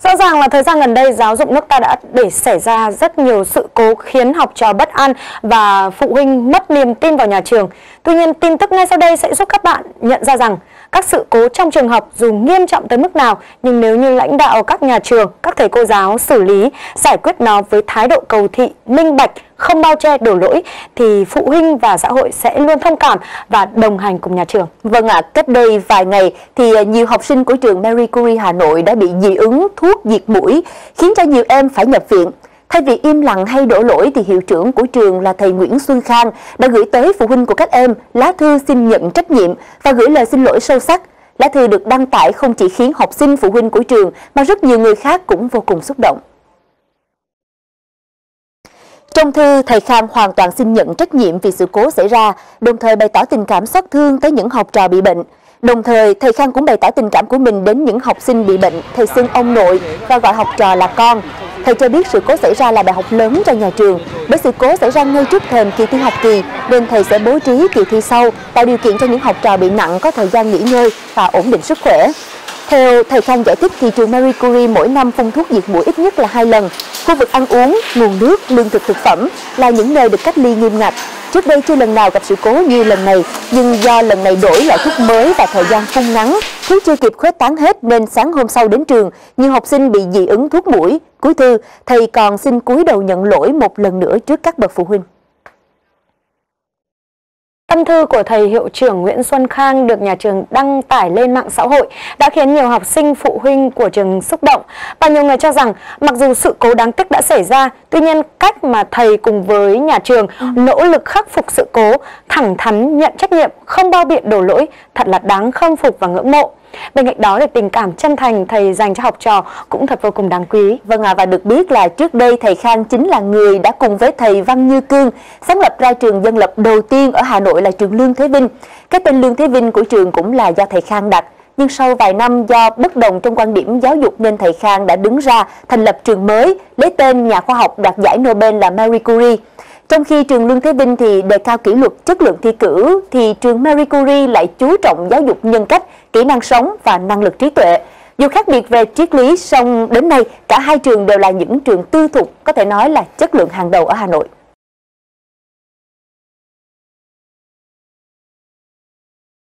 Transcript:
Rõ ràng là thời gian gần đây, giáo dục nước ta đã để xảy ra rất nhiều sự cố khiến học trò bất an và phụ huynh mất niềm tin vào nhà trường. Tuy nhiên, tin tức ngay sau đây sẽ giúp các bạn nhận ra rằng các sự cố trong trường học dù nghiêm trọng tới mức nào, nhưng nếu như lãnh đạo các nhà trường, các thầy cô giáo xử lý, giải quyết nó với thái độ cầu thị, minh bạch, không bao che đổ lỗi, thì phụ huynh và xã hội sẽ luôn thông cảm và đồng hành cùng nhà trường. Vâng ạ, cách đây vài ngày thì nhiều học sinh của trường Marie Curie Hà Nội đã bị dị ứng thuốc diệt muỗi, khiến cho nhiều em phải nhập viện. Thay vì im lặng hay đổ lỗi thì hiệu trưởng của trường là thầy Nguyễn Xuân Khang đã gửi tới phụ huynh của các em lá thư xin nhận trách nhiệm và gửi lời xin lỗi sâu sắc. Lá thư được đăng tải không chỉ khiến học sinh phụ huynh của trường mà rất nhiều người khác cũng vô cùng xúc động. Trong thư, thầy Khang hoàn toàn xin nhận trách nhiệm vì sự cố xảy ra, đồng thời bày tỏ tình cảm xót thương tới những học trò bị bệnh. Đồng thời, thầy Khang cũng bày tỏ tình cảm của mình đến những học sinh bị bệnh, thầy xưng ông nội và gọi học trò là con. Thầy cho biết sự cố xảy ra là bài học lớn cho nhà trường. Bởi sự cố xảy ra ngay trước thềm kỳ thi học kỳ, nên thầy sẽ bố trí kỳ thi sau, tạo điều kiện cho những học trò bị nặng có thời gian nghỉ ngơi và ổn định sức khỏe. Theo thầy Khang giải thích thì trường Marie Curie mỗi năm phun thuốc diệt muỗi ít nhất là 2 lần. Khu vực ăn uống, nguồn nước, lương thực thực phẩm là những nơi được cách ly nghiêm ngặt. Trước đây chưa lần nào gặp sự cố như lần này, nhưng do lần này đổi loại thuốc mới và thời gian phun ngắn, thuốc chưa kịp khuếch tán hết nên sáng hôm sau đến trường, nhiều học sinh bị dị ứng thuốc muỗi. Cuối thư, thầy còn xin cúi đầu nhận lỗi một lần nữa trước các bậc phụ huynh. Tâm thư của thầy hiệu trưởng Nguyễn Xuân Khang được nhà trường đăng tải lên mạng xã hội đã khiến nhiều học sinh phụ huynh của trường xúc động. Và nhiều người cho rằng mặc dù sự cố đáng tiếc đã xảy ra, tuy nhiên cách mà thầy cùng với nhà trường nỗ lực khắc phục sự cố, thẳng thắn nhận trách nhiệm, không bao biện đổ lỗi, thật là đáng khâm phục và ngưỡng mộ. Bên cạnh đó thì tình cảm chân thành thầy dành cho học trò cũng thật vô cùng đáng quý. Vâng ạ, và được biết là trước đây thầy Khang chính là người đã cùng với thầy Văn Như Cương sáng lập ra trường dân lập đầu tiên ở Hà Nội là trường Lương Thế Vinh. Cái tên Lương Thế Vinh của trường cũng là do thầy Khang đặt. Nhưng sau vài năm do bất đồng trong quan điểm giáo dục nên thầy Khang đã đứng ra thành lập trường mới, lấy tên nhà khoa học đoạt giải Nobel là Marie Curie. Trong khi trường Lương Thế Vinh thì đề cao kỷ luật chất lượng thi cử, thì trường Marie Curie lại chú trọng giáo dục nhân cách, kỹ năng sống và năng lực trí tuệ. Dù khác biệt về triết lý, song đến nay cả hai trường đều là những trường tư thục, có thể nói là chất lượng hàng đầu ở Hà Nội.